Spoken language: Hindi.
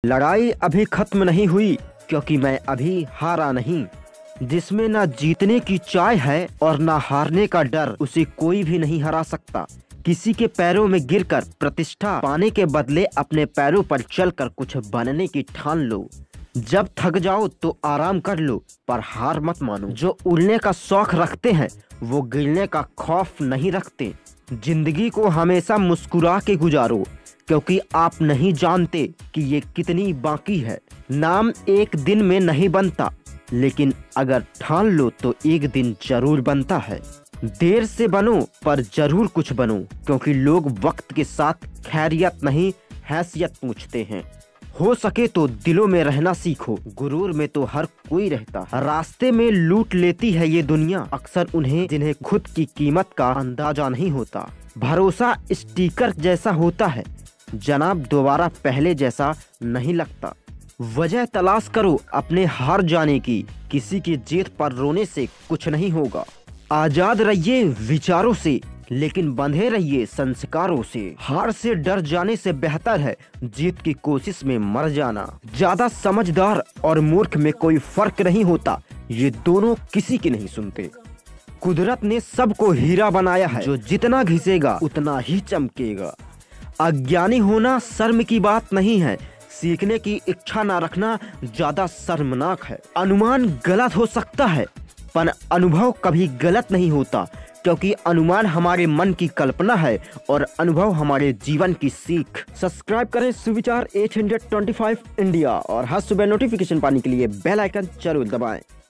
लड़ाई अभी खत्म नहीं हुई क्योंकि मैं अभी हारा नहीं। जिसमें ना जीतने की चाह है और ना हारने का डर, उसे कोई भी नहीं हरा सकता। किसी के पैरों में गिरकर प्रतिष्ठा पाने के बदले अपने पैरों पर चलकर कुछ बनने की ठान लो। जब थक जाओ तो आराम कर लो, पर हार मत मानो। जो उड़ने का शौक रखते हैं वो गिरने का खौफ नहीं रखते। जिंदगी को हमेशा मुस्कुरा के गुजारो, क्योंकि आप नहीं जानते कि ये कितनी बाकी है। नाम एक दिन में नहीं बनता, लेकिन अगर ठान लो तो एक दिन जरूर बनता है। देर से बनो पर जरूर कुछ बनो, क्योंकि लोग वक्त के साथ खैरियत नहीं हैसियत पूछते हैं। हो सके तो दिलों में रहना सीखो, गुरूर में तो हर कोई रहता है। रास्ते में लूट लेती है ये दुनिया अक्सर उन्हें जिन्हें खुद की कीमत का अंदाजा नहीं होता। भरोसा स्टिकर जैसा होता है जनाब, दोबारा पहले जैसा नहीं लगता। वजह तलाश करो अपने हार जाने की, किसी की जीत पर रोने से कुछ नहीं होगा। आजाद रहिए विचारों से, लेकिन बंधे रहिए संस्कारों से। हार से डर जाने से बेहतर है जीत की कोशिश में मर जाना। ज्यादा समझदार और मूर्ख में कोई फर्क नहीं होता, ये दोनों किसी की नहीं सुनते। कुदरत ने सबको हीरा बनाया है, जो जितना घिसेगा उतना ही चमकेगा। अज्ञानी होना शर्म की बात नहीं है, सीखने की इच्छा ना रखना ज्यादा शर्मनाक है। अनुमान गलत हो सकता है, पर अनुभव कभी गलत नहीं होता, क्योंकि अनुमान हमारे मन की कल्पना है और अनुभव हमारे जीवन की सीख। सब्सक्राइब करें सुविचार 825 इंडिया और हर सुबह नोटिफिकेशन पाने के लिए बेल आइकन जरूर दबाएं।